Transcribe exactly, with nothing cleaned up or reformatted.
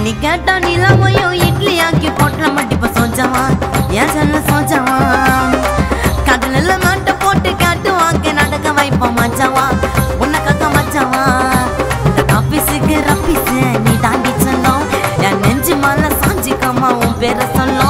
நீ கேட்டா நிலவையும் இட்லி ஆக்கி போட்ட மட்டிப்ப சோஜாவா ஏன் சொல்ல சோஜாவா கடலில் மாட்ட போட்டு கேட்டு வாங்க நடக்க வைப்போம் மச்சாவா உன்னை கக்க மச்சாவா இந்த காப்பீஸுக்கு ரப்பீஸு நீ தாண்டி சொன்னோம் என் நெஞ்சு மேல சாஞ்சிக்கம்மா உன் பேரை சொல்லும்